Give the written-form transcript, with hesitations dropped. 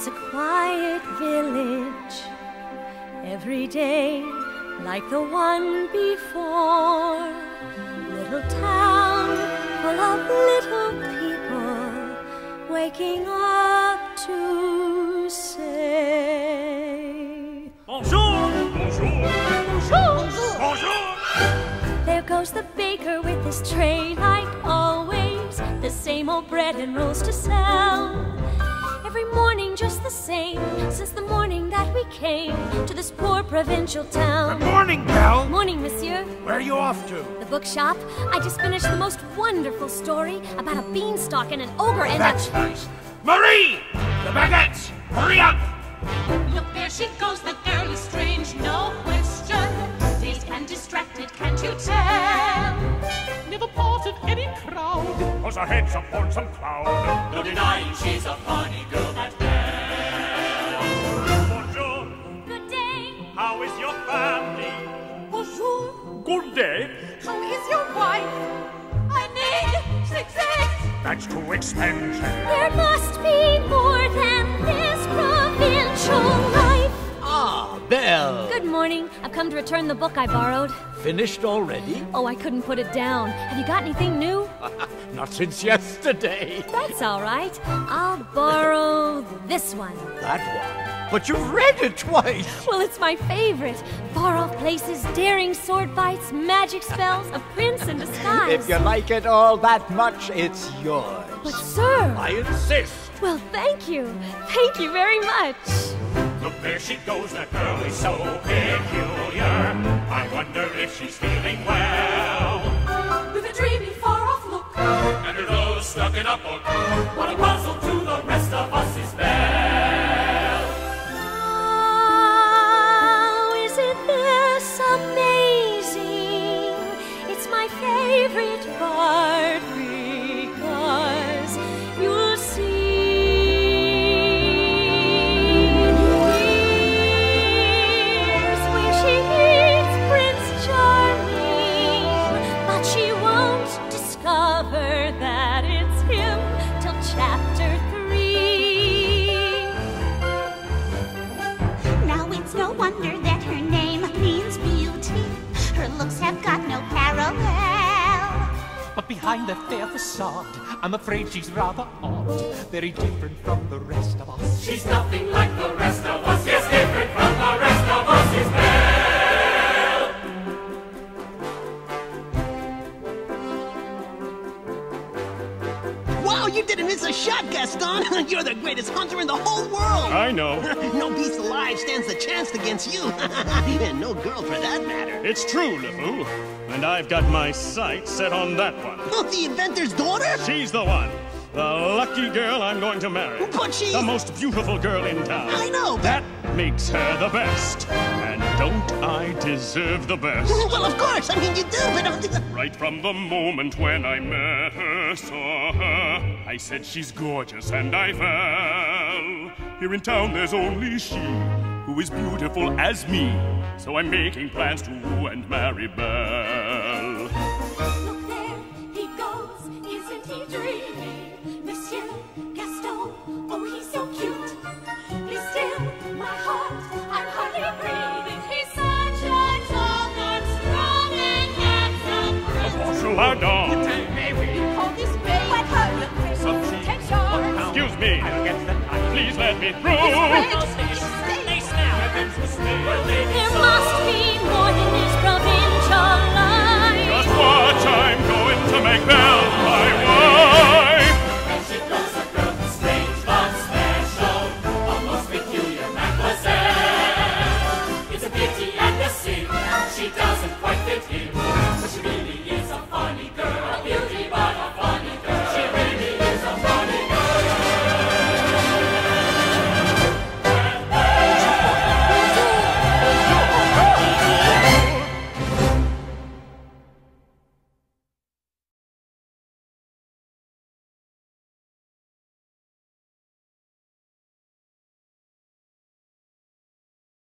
It's a quiet village, every day like the one before. Little town full of little people waking up to say Bonjour! Bonjour! Bonjour! Bonjour! There goes the baker with his tray like always, the same old bread and rolls to sell. Every morning just the same, since the morning that we came to this poor provincial town. Good morning, Belle. Morning, monsieur. Where are you off to? The bookshop. I just finished the most wonderful story about a beanstalk and an ogre and That's nice. Marie! The baguettes! Hurry up! Look, there she goes, the girl is strange, no question. Dazed and distracted, can't you tell? Never part of any crowd. Cause her head's up on some cloud. No denying she's a funny girl, that Belle. Bonjour! Good day. How is your family? Bonjour, Good day. how is your wife? I need 6 eggs. That's too expensive. There must be more than this provincial life. Ah, Belle! Good morning. I've come to return the book I borrowed. Finished already? Oh, I couldn't put it down. Have you got anything new? Not since yesterday. That's all right. I'll borrow this one. That one? But you've read it twice. Well, it's my favorite. Far-off places, daring sword fights, magic spells, a prince in disguise. If you like it all that much, it's yours. But, sir... I insist. Well, thank you. Thank you very much. Look, there she goes, that girl is so peculiar. I wonder if she's feeling well. With a dreamy, far-off look, And her nose stuck in a book. what a puzzle to the rest of us is Belle. Oh, isn't this amazing? It's my favorite part because you'll see. Here's where she meets Prince Charming, but she won't discover that it's him till chapter 3. Now it's no wonder that her name means beauty. Her looks have got no parallel. But behind that fair facade, I'm afraid she's rather odd. Very different from the rest of us. She's nothing like the rest of us. Yes, different from the rest of us is Belle. Wow, you didn't miss a shot, Gaston! You're the greatest hunter in the whole world! I know. No beast alive stands a chance against you! And no girl for that matter! It's true, LeFou. And I've got my sights set on that one. Oh, the inventor's daughter? She's the one. The lucky girl I'm going to marry. But she's... The most beautiful girl in town. I know, but... That makes her the best. And don't I deserve the best? Well, of course! I mean, you do, but... Right from the moment when I met her, saw her, I said she's gorgeous and I fell. Here in town there's only she who is beautiful as me. So I'm making plans to woo and marry Belle. Look there, he goes, isn't he dreamy? Monsieur Gaston, oh he's so cute. He's still my heart, I'm hardly breathing. He's such a tall, good, strong, and handsome prince. Bonjour, madame. You call this babe? What her? Take charge. Excuse me. Please let me through. There must be more than this provincial life. Just watch, I'm going to make Belle my wife. And she goes, a girl who's strange but special, a most peculiar mademoiselle. It's a beauty and a sin, she doesn't quite